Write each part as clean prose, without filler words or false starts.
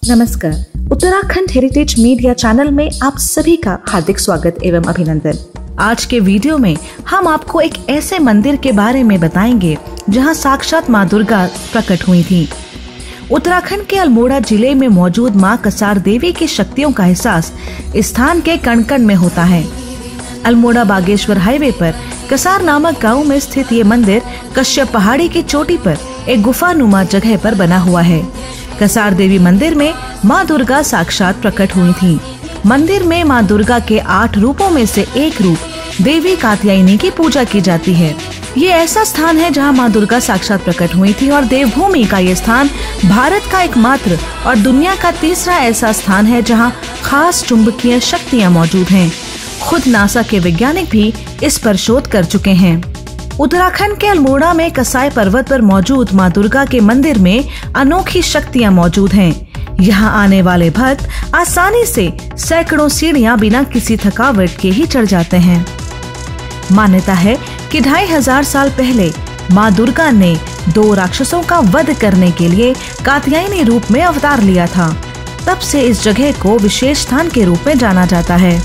नमस्कार, Uttarakhand heritage media channel में आप सभी का हार्दिक स्वागत एवं अभिनंदन। आज के वीडियो में हम आपको एक ऐसे मंदिर के बारे में बताएंगे जहां साक्षात माँ दुर्गा प्रकट हुई थी। उत्तराखंड के अल्मोड़ा जिले में मौजूद माँ कसार देवी की शक्तियों का एहसास स्थान के कण कण में होता है। अल्मोड़ा बागेश्वर हाईवे पर कसार नामक गांव में स्थित ये मंदिर कश्यप पहाड़ी की चोटी पर एक गुफानुमा जगह पर बना हुआ है। कसार देवी मंदिर में माँ दुर्गा साक्षात प्रकट हुई थी। मंदिर में माँ दुर्गा के 8 रूपों में से एक रूप देवी कात्यायनी की पूजा की जाती है। ये ऐसा स्थान है जहाँ माँ दुर्गा साक्षात प्रकट हुई थी और देवभूमि का ये स्थान भारत का एकमात्र और दुनिया का तीसरा ऐसा स्थान है जहाँ खास चुंबकीय शक्तियाँ मौजूद हैं। खुद नासा के वैज्ञानिक भी इस पर शोध कर चुके हैं। उत्तराखंड के अल्मोड़ा में कसाई पर्वत पर मौजूद माँ दुर्गा के मंदिर में अनोखी शक्तियाँ मौजूद हैं। यहाँ आने वाले भक्त आसानी से सैकड़ों सीढ़ियाँ बिना किसी थकावट के ही चढ़ जाते हैं। मान्यता है कि 2500 साल पहले माँ दुर्गा ने 2 राक्षसों का वध करने के लिए कात्यायनी रूप में अवतार लिया था। तब से इस जगह को विशेष स्थान के रूप में जाना जाता है।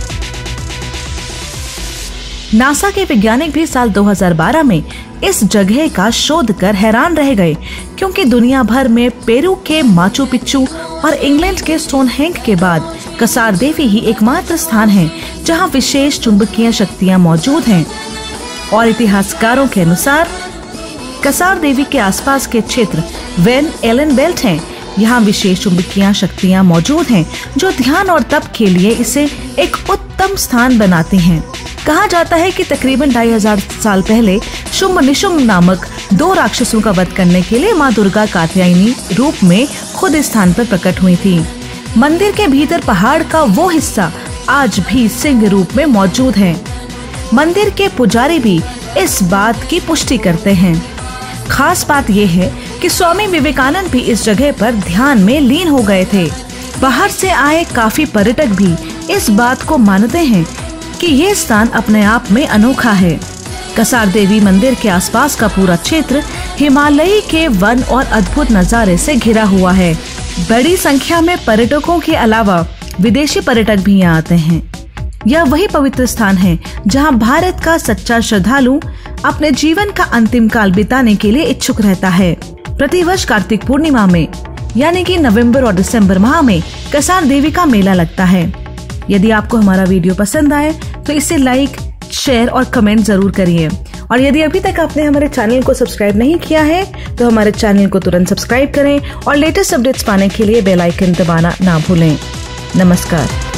नासा के वैज्ञानिक भी साल 2012 में इस जगह का शोध कर हैरान रह गए, क्योंकि दुनिया भर में पेरू के माचू पिच्चू और इंग्लैंड के स्टोनहेंज के बाद कसार देवी ही एकमात्र स्थान है जहां विशेष चुंबकीय शक्तियां मौजूद हैं। और इतिहासकारों के अनुसार कसार देवी के आसपास के क्षेत्र वेन एलन बेल्ट हैं। यहाँ विशेष चुंबकीय शक्तियाँ मौजूद हैं जो ध्यान और तप के लिए इसे एक उत्तम स्थान बनाते हैं। कहा जाता है कि तकरीबन 2500 साल पहले शुंभ निशुंभ नामक 2 राक्षसों का वध करने के लिए माँ दुर्गा कात्यायनी रूप में खुद इस स्थान पर प्रकट हुई थी। मंदिर के भीतर पहाड़ का वो हिस्सा आज भी सिंह रूप में मौजूद है। मंदिर के पुजारी भी इस बात की पुष्टि करते हैं। खास बात यह है कि स्वामी विवेकानंद भी इस जगह पर ध्यान में लीन हो गए थे। बाहर से आए काफी पर्यटक भी इस बात को मानते हैं कि ये स्थान अपने आप में अनोखा है। कसार देवी मंदिर के आसपास का पूरा क्षेत्र हिमालय के वन और अद्भुत नजारे से घिरा हुआ है। बड़ी संख्या में पर्यटकों के अलावा विदेशी पर्यटक भी यहाँ आते हैं। यह वही पवित्र स्थान है जहाँ भारत का सच्चा श्रद्धालु अपने जीवन का अंतिम काल बिताने के लिए इच्छुक रहता है। प्रतिवर्ष कार्तिक पूर्णिमा में यानी कि नवंबर और दिसंबर माह में कसार देवी का मेला लगता है। यदि आपको हमारा वीडियो पसंद आए तो इसे लाइक, शेयर और कमेंट जरूर करिए। और यदि अभी तक आपने हमारे चैनल को सब्सक्राइब नहीं किया है तो हमारे चैनल को तुरंत सब्सक्राइब करें और लेटेस्ट अपडेट्स पाने के लिए बेल आइकन दबाना ना भूलें। नमस्कार।